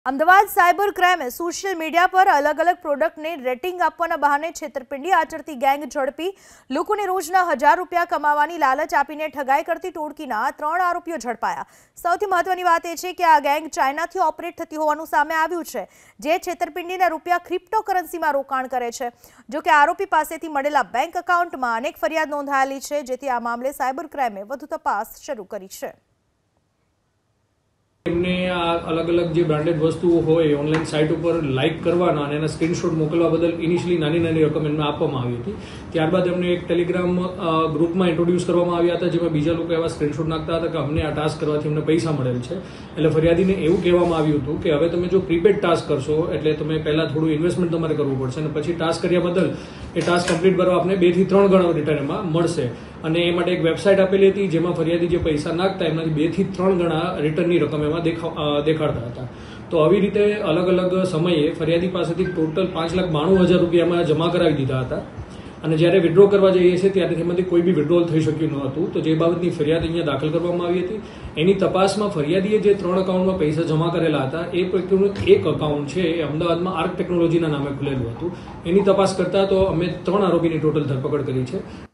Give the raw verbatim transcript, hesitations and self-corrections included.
Ahmedabad cyber ક્રાઇમે social media પર અલગ અલગ પ્રોડક્ટને રેટિંગ આપવાના બહાને છેતરપિંડી આચરતી ગેંગ ઝડપી લોકોને રોજના હજાર રૂપિયા કમાવાની લાલચ આપીને ઠગાઈ કરતી ટોળકીના ત્રણ આરોપીઓ ઝડપાયા। સૌથી મહત્વની વાત એ છે કે આ ગેંગ ચાઇનાથી ઓપરેટ થતી હોવાનું સામે આવ્યું છે, જે છેતરપિંડીના રૂપિયા ક્રિપ્ટોકરન્સીમાં રોકાણ કરે છે। જો કે આરોપી પાસેથી મળેલા બેંક એકાઉન્ટમાં અનેક ફરિયાદ નોંધાયેલી છે, જેથી આ મામલે સાયબર ક્રાઇમે વધુ તપાસ શરૂ કરી છે। એમને આ અલગ અલગ જે બ્રાન્ડેડ વસ્તુઓ હોય ઓનલાઈન સાઇટ ઉપર લાઇક કરવાના અને એના સ્ક્રીનશોટ મોકલવા બદલ ઇનિશિયલી નાની નાની રકમ એમને આપવામાં આવી હતી। ત્યારબાદ એમને એક ટેલિગ્રામ ગ્રુપમાં ઇન્ટ્રોડ્યુસ કરવામાં આવ્યા હતા, જેમાં બીજા લોકો એવા સ્ક્રીનશોટ નાખતા હતા કે અમને આ ટાસ્ક કરવાથી અમને પૈસા મળેલ છે। એટલે ફરિયાદીને એવું કહેવામાં આવ્યું હતું કે હવે તમે જો પ્રીપેડ ટાસ્ક કરશો એટલે તમે પહેલાં થોડું ઇન્વેસ્ટમેન્ટ તમારે કરવું પડશે અને પછી ટાસ્ક કર્યા બદલ એ ટાસ્ક કમ્પ્લીટ કરવા આપણે બે થી ત્રણ ગણો રિટર્ન એમાં મળશે। અને એ માટે એક વેબસાઇટ આપેલી હતી, જેમાં ફરિયાદી જે પૈસા નાખતા એમાંથી બે થી ત્રણ ગણા રિટર્નની રકમ એમાં દેખા દેખાડતા હતા। તો આવી રીતે અલગ અલગ સમયે ફરિયાદી પાસેથી ટોટલ પાંચ લાખ બાણું હજાર રૂપિયામાં જમા કરાવી દીધા હતા અને જ્યારે વિડ્રો કરવા જઈએ છીએ ત્યારે તેમાંથી કોઈ બી વિડ્રોલ થઈ શક્યું ન હતું। તો જે બાબતની ફરિયાદ અહીંયા દાખલ કરવામાં આવી હતી। એની તપાસમાં ફરિયાદીએ જે ત્રણ એકાઉન્ટમાં પૈસા જમા કરેલા હતા એ પૈકીનું એક એકાઉન્ટ છે એ અમદાવાદમાં આર્ક ટેકનોલોજીના નામે ખુલેલું હતું। એની તપાસ કરતા તો અમે ત્રણ આરોપીની ટોટલ ધરપકડ કરી છે।